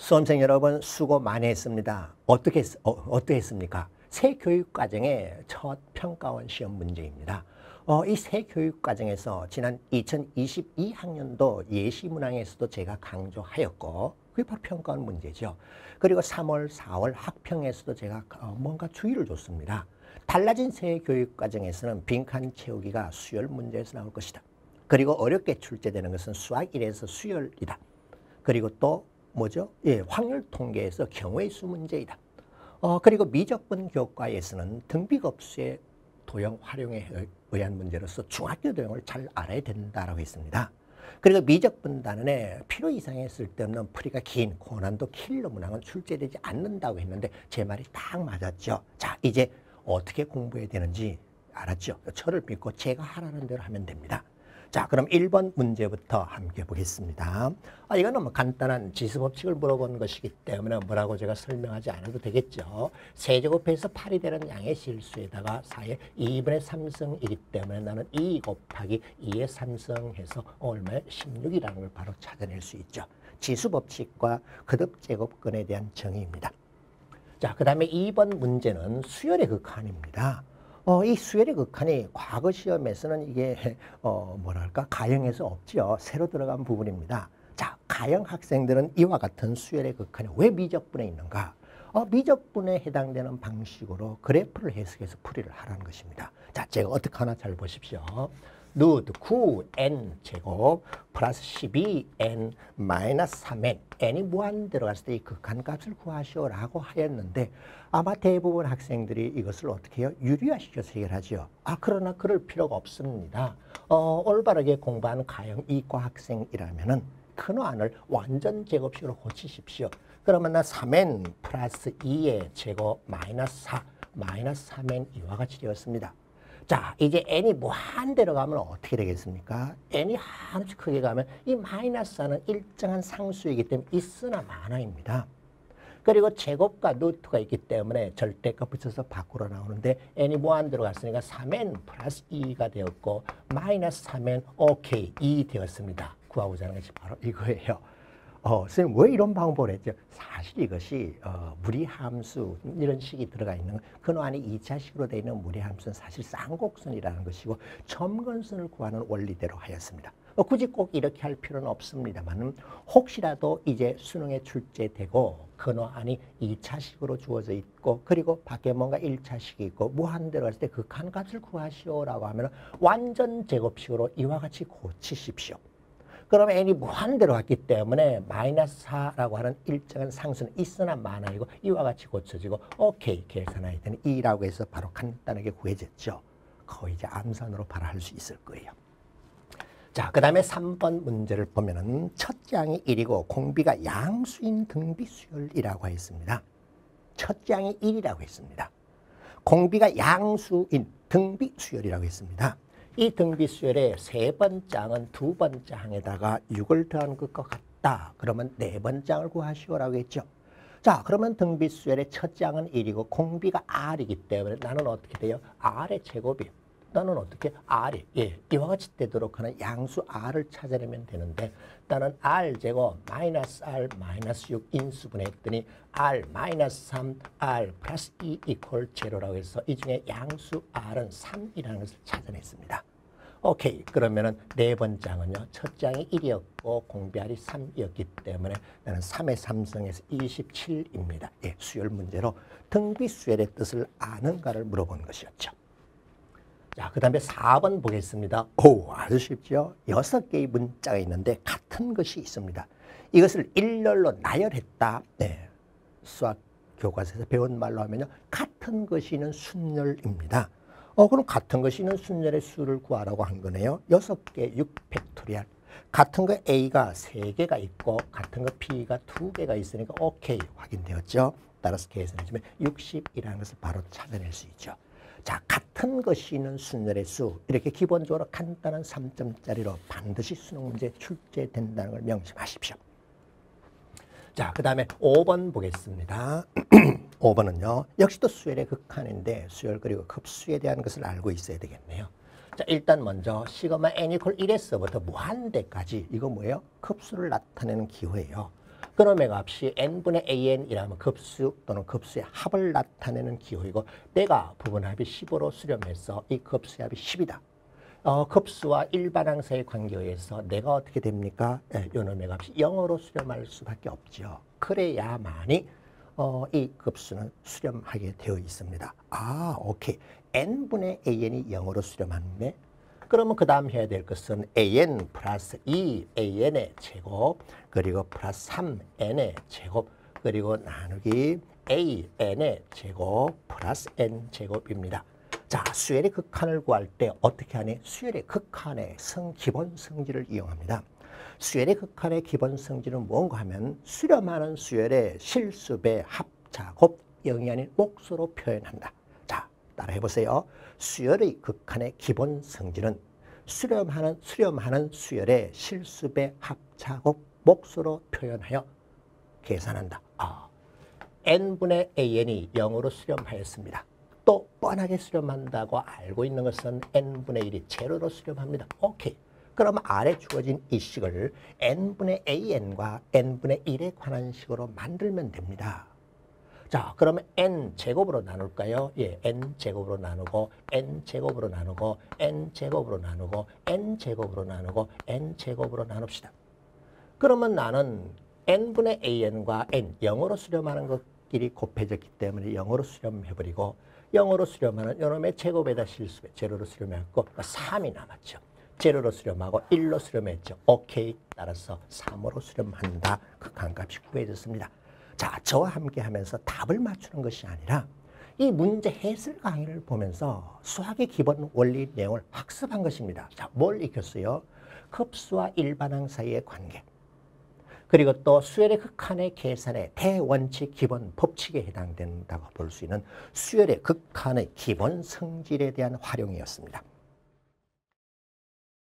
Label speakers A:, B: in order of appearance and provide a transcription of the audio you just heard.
A: 수험생 여러분 수고 많이 했습니다. 어떻게 했습니까? 새 교육과정의 첫 평가원 시험 문제입니다. 이 새 교육과정에서 지난 2022학년도 예시문항에서도 제가 강조하였고 그게 바로 평가원 문제죠. 그리고 3월, 4월 학평에서도 제가 뭔가 주의를 줬습니다. 달라진 새 교육과정에서는 빈칸 채우기가 수열 문제에서 나올 것이다. 그리고 어렵게 출제되는 것은 수학 1에서 수열이다. 그리고 또 뭐죠? 예, 확률 통계에서 경우의 수 문제이다. 그리고 미적분 교과에서는 등비급수의 도형 활용에 의한 문제로서 중학교 도형을 잘 알아야 된다라고 했습니다. 그리고 미적분 단원에 필요 이상의 쓸데없는 풀이가 긴 고난도 킬러 문항은 출제되지 않는다고 했는데 제 말이 딱 맞았죠. 자, 이제 어떻게 공부해야 되는지 알았죠? 저를 믿고 제가 하라는 대로 하면 됩니다. 자, 그럼 1번 문제부터 함께 보겠습니다. 이거는 뭐 간단한 지수법칙을 물어보는 것이기 때문에 뭐라고 제가 설명하지 않아도 되겠죠. 세제곱해서 8이 되는 양의 실수에다가 4의 2분의 3승이기 때문에 나는 2 곱하기 2의 3승 해서 얼마에 16이라는 걸 바로 찾아낼 수 있죠. 지수법칙과 거듭제곱근에 대한 정의입니다. 자, 그 다음에 2번 문제는 수열의 극한입니다. 이 수열의 극한이 과거 시험에서는 이게 뭐랄까 가형에서 없죠. 새로 들어간 부분입니다. 자, 가형 학생들은 이와 같은 수열의 극한이 왜 미적분에 있는가? 미적분에 해당되는 방식으로 그래프를 해석해서 풀이를 하라는 것입니다. 자, 제가 어떻게 하나 잘 보십시오. 루트 9n 제곱 플러스 12n 마이너스 3n n이 무한 들어갔을 때 이 극한값을 구하시오라고 하였는데 아마 대부분 학생들이 이것을 어떻게 해요? 유리화시켜서 해결하죠. 그러나 그럴 필요가 없습니다. 올바르게 공부하는 가형 이과 학생이라면은 근호안을 완전 제곱식으로 고치십시오. 그러면 나 3n 플러스 2의 제곱 마이너스 4 마이너스 3n 이와 같이 되었습니다. 자, 이제 n이 무한대로 가면 어떻게 되겠습니까? n이 한없이 크게 가면 이 마이너스 4는 일정한 상수이기 때문에 있으나 마나입니다. 그리고 제곱과 루트가 있기 때문에 절대값 붙여서 밖으로 나오는데 n이 무한대로 갔으니까 3n 플러스 2가 되었고 마이너스 3n 오케이 2 되었습니다. 구하고자 하는 것이 바로 이거예요. 선생님 왜 이런 방법을 했죠? 사실 이것이 무리함수 이런 식이 들어가 있는 근호안이 2차식으로 되어 있는 무리함수는 사실 쌍곡선이라는 것이고 점근선을 구하는 원리대로 하였습니다. 굳이 꼭 이렇게 할 필요는 없습니다만 혹시라도 이제 수능에 출제되고 근호안이 2차식으로 주어져 있고 그리고 밖에 뭔가 1차식이 있고 무한대로 했을 때 극한값을 구하시오라고 하면 완전 제곱식으로 이와 같이 고치십시오. 그러면 n이 무한대로 갔기 때문에 마이너스 4라고 하는 일정한 상수는 있으나 마나이고 이와 같이 고쳐지고 오케이 계산해야 되는 2라고 해서 바로 간단하게 구해졌죠. 거의 이제 암산으로 바로 할 수 있을 거예요. 자, 그 다음에 3번 문제를 보면은 첫째 항이 1이고 공비가 양수인 등비수열이라고 했습니다. 첫째 항이 1이라고 했습니다. 공비가 양수인 등비수열이라고 했습니다. 이 등비수열의 세 번째 항은 두 번째 항에다가 6을 더한 것과 같다. 그러면 네 번째 항을 구하시오라고 했죠. 자, 그러면 등비수열의 첫째 항은 1이고 공비가 r이기 때문에 나는 어떻게 돼요? r의 제곱이요. 나는 어떻게 r이 이와 같이 되도록 하는 양수 r을 찾아내면 되는데 나는 r제곱 마이너스 r 마이너스 6 인수분해 했더니 r 마이너스 3 r 플러스 2 이퀄 제로라고 해서 이 중에 양수 r은 3이라는 것을 찾아냈습니다. 오케이. 그러면은 네 번째 항은요. 첫째 항이 1이었고 공비 r이 3이었기 때문에 나는 3의 3승에서 27입니다. 예, 수열 문제로 등비수열의 뜻을 아는가를 물어보는 것이었죠. 자, 그 다음에 4번 보겠습니다. 아주 쉽죠? 6개의 문자가 있는데 같은 것이 있습니다. 이것을 일렬로 나열했다. 네, 수학 교과서에서 배운 말로 하면요. 같은 것이 있는 순열입니다. 그럼 같은 것이 있는 순열의 수를 구하라고 한 거네요. 6개 6팩토리얼. 같은 거 A가 3개가 있고 같은 거 B가 2개가 있으니까 오케이 확인되었죠. 따라서 계산해주면 60이라는 것을 바로 찾아낼 수 있죠. 자, 같은 것이 있는 순열의 수 이렇게 기본적으로 간단한 3점짜리로 반드시 수능 문제에 출제된다는 걸 명심하십시오. 자, 그 다음에 5번 보겠습니다. 5번은요. 역시 또 수열의 극한인데 수열 그리고 급수에 대한 것을 알고 있어야 되겠네요. 자, 일단 먼저 시그마 n 이퀄 1에서부터 무한대까지 이거 뭐예요? 급수를 나타내는 기호예요. 그놈의 값이 n분의 an이라면 급수 또는 급수의 합을 나타내는 기호이고 내가 부분합이 10으로 수렴해서 이 급수의 합이 10이다. 급수와 일반항사의 관계에 의해서 내가 어떻게 됩니까? 요놈의 값이 0으로 수렴할 수밖에 없죠. 그래야만이 이 급수는 수렴하게 되어 있습니다. 오케이. n분의 an이 0으로 수렴하는데 그러면 그 다음 해야 될 것은 an 플러스 2an의 제곱 그리고 플러스 3n의 제곱 그리고 나누기 an의 제곱 플러스 n제곱입니다. 자, 수열의 극한을 구할 때 어떻게 하니? 수열의 극한의 기본 성질을 이용합니다. 수열의 극한의 기본 성질은 뭔가 하면 수렴하는 수열의 실수배 합차 곱 0이 아닌 몫으로 표현한다. 자, 따라해 보세요. 수열의 극한의 기본 성질은 수렴하는 수열의 실수배 합차 곱 몫으로 표현하여 계산한다. n분의 an이 0으로 수렴하였습니다. 또 뻔하게 수렴한다고 알고 있는 것은 n분의 1이 제로로 수렴합니다. 오케이. 그럼 아래 주어진 이 식을 n분의 an과 n분의 1에 관한 식으로 만들면 됩니다. 자, 그러면 n제곱으로 나눌까요? 예, n제곱으로 나누고 n제곱으로 나누고 n제곱으로 나누고 n제곱으로 나누고 n제곱으로 나눕시다. 그러면 나는 n분의 an과 n, 0으로 수렴하는 것끼리 곱해졌기 때문에 0으로 수렴해버리고 0으로 수렴하는 이놈의 제곱에다 실수배, 제로로 수렴했고 3이 남았죠. 제로로 수렴하고 1로 수렴했죠. 오케이. 따라서 3으로 수렴한다. 극한값이 구해졌습니다. 자, 저와 함께 하면서 답을 맞추는 것이 아니라 이 문제 해설 강의를 보면서 수학의 기본 원리 내용을 학습한 것입니다. 자, 뭘 익혔어요? 급수와 일반항 사이의 관계. 그리고 또 수열의 극한의 계산의 대원칙 기본 법칙에 해당된다고 볼 수 있는 수열의 극한의 기본 성질에 대한 활용이었습니다.